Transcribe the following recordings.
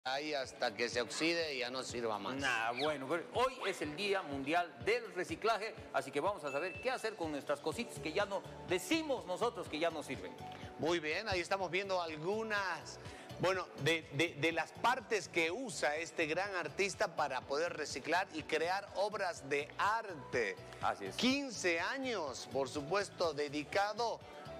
ahí hasta que se oxide y ya no sirva más. Bueno, pero hoy es el Día Mundial del Reciclaje, así que vamos a saber qué hacer con nuestras cositas que ya no decimos nosotros que ya no sirven. Muy bien, ahí estamos viendo algunas, bueno, de las partes que usa este gran artista para poder reciclar y crear obras de arte. Así es. 15 años, por supuesto, dedicado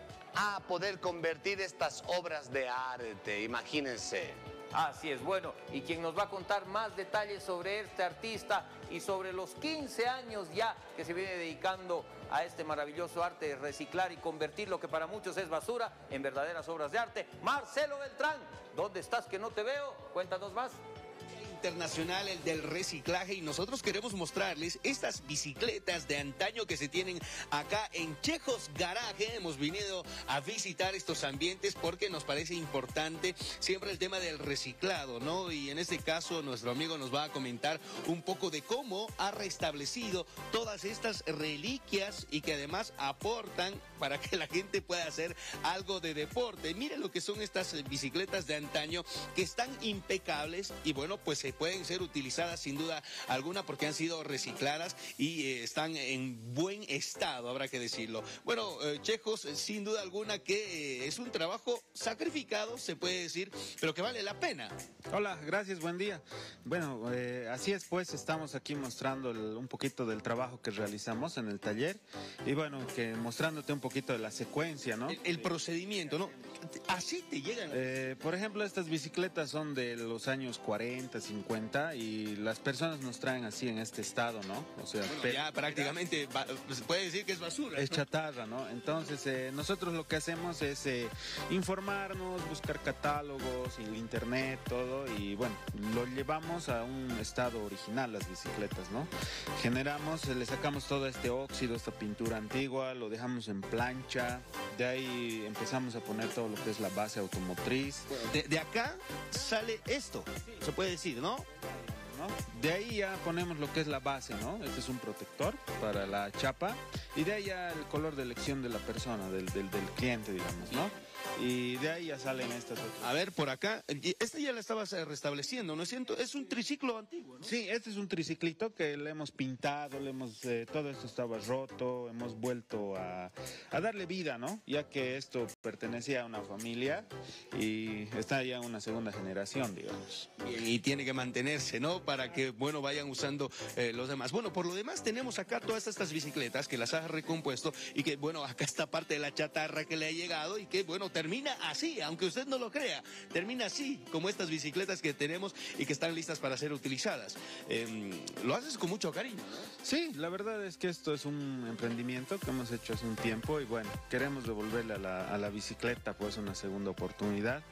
a poder convertir estas obras de arte, imagínense. Así es, bueno, y quien nos va a contar más detalles sobre este artista y sobre los 15 años ya que se viene dedicando a este maravilloso arte de reciclar y convertir lo que para muchos es basura en verdaderas obras de arte. Marcelo Beltrán, ¿dónde estás que no te veo? Cuéntanos más. Internacional, el del reciclaje, y nosotros queremos mostrarles estas bicicletas de antaño que se tienen acá en Chejos Garaje. Hemos venido a visitar estos ambientes porque nos parece importante siempre el tema del reciclado, ¿no? Y en este caso nuestro amigo nos va a comentar un poco de cómo ha restablecido todas estas reliquias y que además aportan para que la gente pueda hacer algo de deporte. Miren lo que son estas bicicletas de antaño que están impecables y bueno, pues se pueden ser utilizadas sin duda alguna porque han sido recicladas y están en buen estado, habrá que decirlo. Bueno, Chejos, sin duda alguna que es un trabajo sacrificado, se puede decir, pero que vale la pena. Hola, gracias, buen día. Bueno, así es, pues estamos aquí mostrando un poquito del trabajo que realizamos en el taller y bueno, que mostrándote un poquito de la secuencia, ¿no? El procedimiento, ¿no? Así te llegan. Por ejemplo, estas bicicletas son de los años 40, 50 y las personas nos traen así en este estado, ¿no? O sea, bueno, ya prácticamente se puede decir que es basura. Es chatarra, ¿no? Entonces, nosotros lo que hacemos es informarnos, buscar catálogos, el internet, todo, y bueno, lo llevamos a un estado original, las bicicletas, ¿no? Generamos, le sacamos todo este óxido, esta pintura antigua, lo dejamos en plancha, de ahí empezamos a poner todo lo que es la base automotriz. De acá sale esto, se puede decir, ¿no? De ahí ya ponemos lo que es la base, ¿no? Este es un protector para la chapa y de ahí ya el color de elección de la persona, del cliente, digamos, ¿no? Y de ahí ya salen estas otras. A ver, por acá, esta ya la estabas restableciendo, ¿no es cierto? Es un triciclo antiguo, ¿no? Sí, este es un triciclito que le hemos pintado, todo esto estaba roto, hemos vuelto a darle vida, ¿no? Ya que esto pertenecía a una familia y está ya en una segunda generación, digamos. Bien, y tiene que mantenerse, ¿no? Para que, bueno, vayan usando los demás. Bueno, por lo demás tenemos acá todas estas bicicletas que las has recompuesto y que, bueno, acá está parte de la chatarra que le ha llegado y que, bueno, termina así, aunque usted no lo crea, termina así, como estas bicicletas que tenemos y que están listas para ser utilizadas. Lo haces con mucho cariño, ¿no? Sí, la verdad es que esto es un emprendimiento que hemos hecho hace un tiempo y bueno, queremos devolverle a la bicicleta pues una segunda oportunidad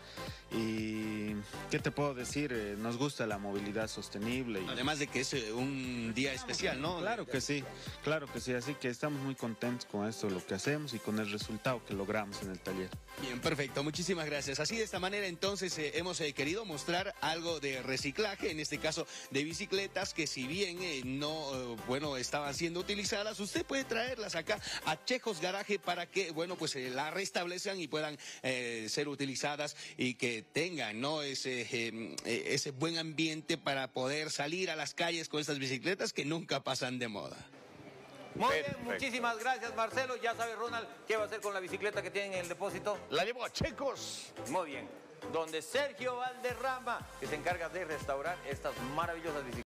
y ¿qué te puedo decir? Nos gusta la movilidad sostenible. Además de que es un día especial, ¿no? Claro que sí, así que estamos muy contentos con esto, lo que hacemos y con el resultado que logramos en el taller. Bien, perfecto, muchísimas gracias. Así de esta manera entonces hemos querido mostrar algo de reciclaje, en este caso de bicicletas que si bien bueno, estaban siendo utilizadas, usted puede traerlas acá a Chejos Garaje para que, bueno, pues la restablezcan y puedan ser utilizadas y que tengan, ¿no? Ese buen ambiente para poder salir a las calles con estas bicicletas que nunca pasan de moda. Muy bien, muchísimas gracias, Marcelo. Ya sabe, Ronald, ¿qué va a hacer con la bicicleta que tienen en el depósito? La llevo a Checos. Muy bien. Donde Sergio Valderrama, que se encarga de restaurar estas maravillosas bicicletas.